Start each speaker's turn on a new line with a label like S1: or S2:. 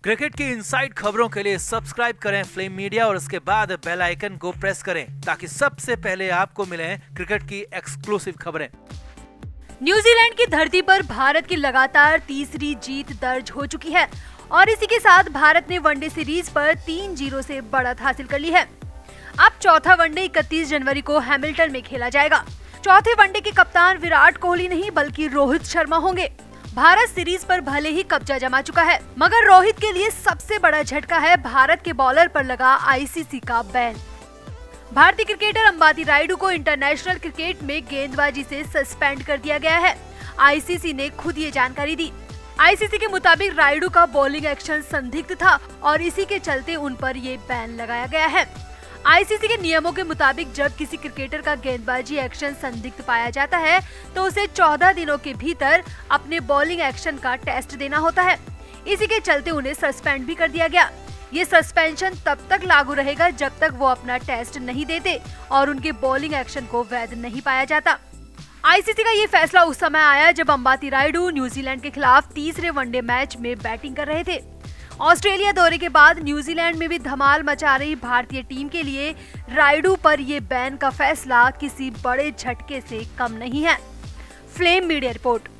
S1: Cricket की inside खबरों के लिए सब्सक्राइब करें फ्लेम मीडिया और उसके बाद बेल आइकन को प्रेस करें ताकि सबसे पहले आपको मिले क्रिकेट की एक्सक्लूसिव खबरें।
S2: न्यूजीलैंड की धरती पर भारत की लगातार तीसरी जीत दर्ज हो चुकी है और इसी के साथ भारत ने वनडे सीरीज पर 3-0 से बढ़त हासिल कर ली है। अब चौथा वनडे 31 जनवरी को हैमिल्टन में खेला जाएगा। चौथे वनडे के कप्तान विराट कोहली नहीं बल्कि रोहित शर्मा होंगे। भारत सीरीज पर भले ही कब्जा जमा चुका है, मगर रोहित के लिए सबसे बड़ा झटका है भारत के बॉलर पर लगा आईसीसी का बैन। भारतीय क्रिकेटर अंबाती रायडू को इंटरनेशनल क्रिकेट में गेंदबाजी से सस्पेंड कर दिया गया है। आईसीसी ने खुद ये जानकारी दी। आईसीसी के मुताबिक रायडू का बॉलिंग एक्शन संदिग्ध था और इसी के चलते उन पर ये बैन लगाया गया है। आईसीसी के नियमों के मुताबिक जब किसी क्रिकेटर का गेंदबाजी एक्शन संदिग्ध पाया जाता है तो उसे 14 दिनों के भीतर अपने बॉलिंग एक्शन का टेस्ट देना होता है। इसी के चलते उन्हें सस्पेंड भी कर दिया गया। ये सस्पेंशन तब तक लागू रहेगा जब तक वो अपना टेस्ट नहीं देते और उनके बॉलिंग एक्शन को वैध नहीं पाया जाता। आईसीसी का ये फैसला उस समय आया जब अंबाती रायडू न्यूजीलैंड के खिलाफ तीसरे वनडे मैच में बैटिंग कर रहे थे। ऑस्ट्रेलिया दौरे के बाद न्यूजीलैंड में भी धमाल मचा रही भारतीय टीम के लिए रायडू पर ये बैन का फैसला किसी बड़े झटके से कम नहीं है। Flame media report.